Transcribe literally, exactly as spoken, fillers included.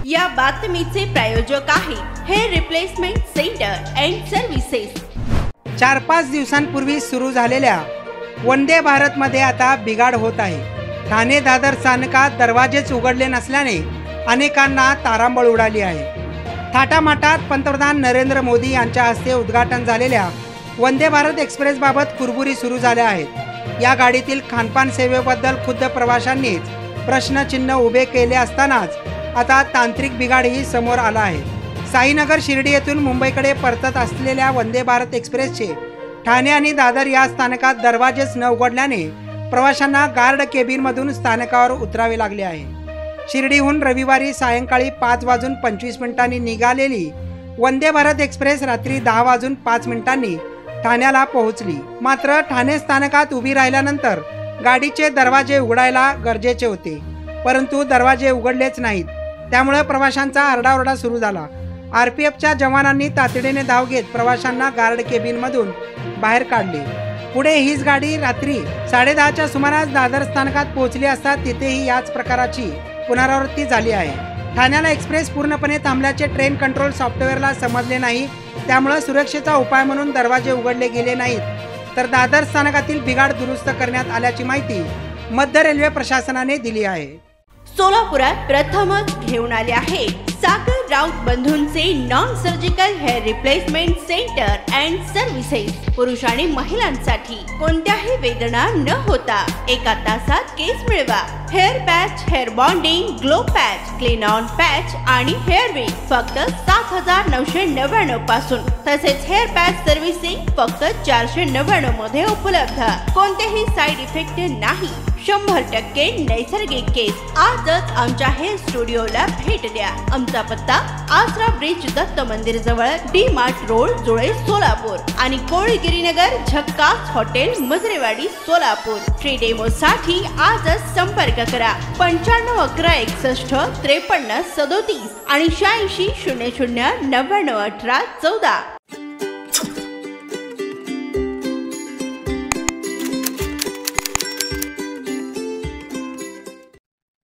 या बातमीचे प्रायोजक आहेत hair replacement centre and services. चार पाच दिवसांपूर्वी सुरू झालेल्या वंदे भारत मध्ये आता बिघाड होत आहे। ठाणे दादर स्थानकात दरवाजेच उघडले नसल्याने अनेकांना तारांबळ उडाली आहे। थाटामाटात पंतप्रधान नरेंद्र मोदी यांच्या हस्ते उद्घाटन झालेल्या वंदे भारत एक्सप्रेस बाबत कुरबुरी सुरू झाल्या आहेत। या गाडीतील खानपान सेवेबद्दल खुद्द प्रवाशांनीच प्रश्नचिन्ह उभे केले असतानाच आता तांत्रिक बिघाडही समोर आला आहे। साईनगर शिर्डी येथून मुंबईकडे परतत असलेल्या वंदे भारत एक्सप्रेसचे ठाणे आणि दादर या स्थानकात दरवाजेच न उघडल्याने प्रवाशांना गार्ड केबिनमधून स्थानकावर उतरावे लागले आहे। शिर्डीहून रविवारी सायंकाळी पाच वाजून पंचवीस मिनिटांनी निघालेली वंदे भारत एक्सप्रेस रात्री दहा वाजून पाच मिनिटांनी ठाण्याला पोहोचली। मात्र ठाणे स्थानकात उभी राहिल्यानंतर गाडीचे दरवाजे उघडायला गरजेचे होते, परंतु दरवाजे उघडलेच नाहीत। त्यामुळे प्रवाशांचा आरडाओरडा सुरू झाला। आरपीएफच्या जवानांनी तातडीने धाव घेत प्रवाशांना गार्ड केबिनमधून बाहेर काढले। पुढे हीच गाडी रात्री साडेदहाच्या सुमारास दादर स्थानकात पोहोचली असता तिथेही याच प्रकाराची पुनरावृत्ती झाली आहे। ठाण्याला एक्सप्रेस पूर्णपणे थांबल्याचे ट्रेन कंट्रोल सॉफ्टवेअरला समजले नाही, त्यामुळे सुरक्षेचा उपाय म्हणून दरवाजे उघडले गेले नाहीत, तर दादर स्थानकातील बिघाड दुरुस्त करण्यात आल्याची माहिती मध्य रेल्वे प्रशासनाने दिली आहे। सोलापुरात प्रथमच घेऊन आले आहे सागर राऊत बंधूंचे non surgical hair replacement centre and services. पुरुष आणि महिलांसाठी कोणत्याही वेदना न होता एका तासात केस मिळवा। Hair patch, hair bonding, glow patch, clean on patch आणि हेअर विग फक्त सात हजार नऊशे नव्याण्णव पासून, तसेच हेअर पॅच सर्व्हिसिंग फक्त चारशे नव्याण्णव मध्ये उपलब्ध। कोणतेही साइड इफेक्ट नाही, शंभर टक्के नैसर्गिक केस। आजच आमच्या हेअर स्टुडिओला भेट द्या। आमचा पत्ता आसरा ब्रिज दत्त मंदिर जवळ, डी मार्ट रोड, जुळे, सोलापूर आणि Kolgiri Nagar, Zakkas hotel, Majarewadi, Solapur. Free demo साठी आजच संपर्क करा पंच्याण्णव अकरा एकसष्ट त्रेपन्न सदोतीस आणि शहाऐंशी शून्य शून्य नव्याण्णव अठरा चौदा।